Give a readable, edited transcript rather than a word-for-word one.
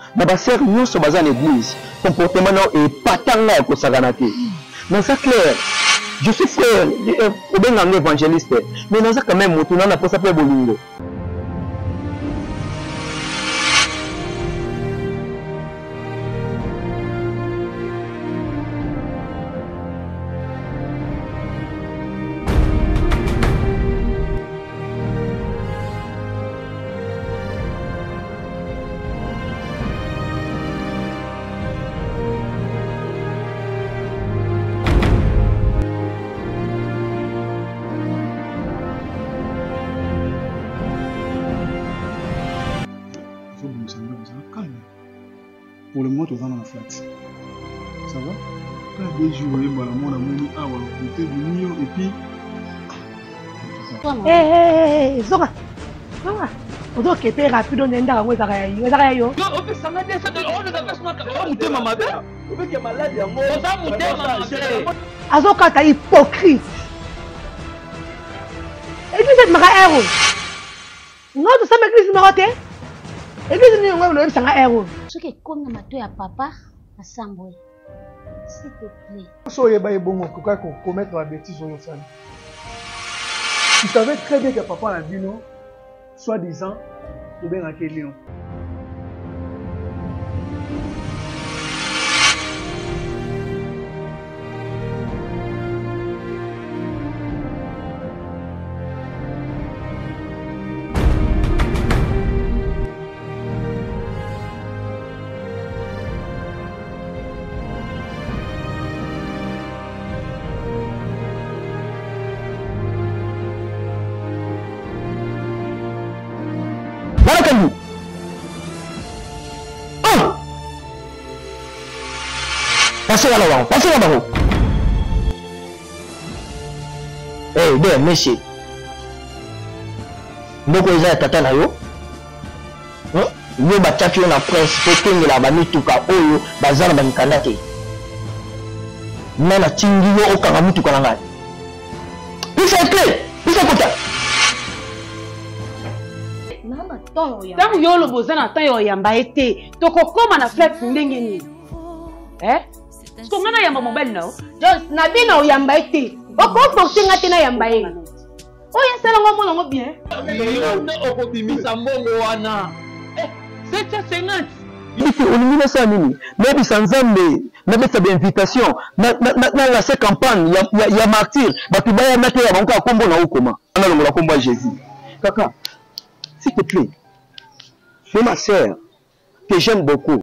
na ba sœur nyonso baza na église comportement na et patanga ya kosakana te dans ça clair je suis frère au benga évangéliste mais dans ça quand même mutu na posa pe bolingo pour le moment, tu vas dans la flat. Ça va? Quand des jours, il y a mon ami, ah, on va côté du mur et puis. Hé, Zora! Zora! On doit quitter rapide, on est dans la rue. On peut s'arrêter, ça te rend de la personne. On peut ma mère. On peut qu'il y ait malade, il y a mort. On peut ma Azoka, t'as hypocrite. Église est ma héros. Non, tu sais, ma église numéro T. Église numéro 1, c'est ma héros. Ce qui est comme ma toi à papa, à Samboy. S'il te plaît. Soyez bon, pourquoi qu'on commettre la bêtise sur nos familles. Tu savais très bien que papa a dit non, soi-disant, ou bien à quel lion. Passez là-bas, passez là-bas. Eh bien, monsieur. Nous connaissons tata na yo. Yo bataki na prince petengi la ba mituka oyo bazana ba mikandate. Nana tingi yo okanga mituka na ngai. Pisa clé, pisa kota. Tant yo lo bozana tant yo yamba été. Tokokoma na flat ndenge ni. Est-ce qu'on a yamba mobile now? Just na bien na yamba été. Oko forcer ngate na yamba ye. Oya sala ngomo ngo bien. Yo okopimisa mbongo wana. 750. Ici on dit ça nini? Mais bisa nzambe na besa ba invitation na la cette campagne ya martyr batu baya na te ya banka kombo na ukoma. Ana longola kombo Jésus. Kaka, s'il te plaît. Fais ma sœur que j'aime beaucoup.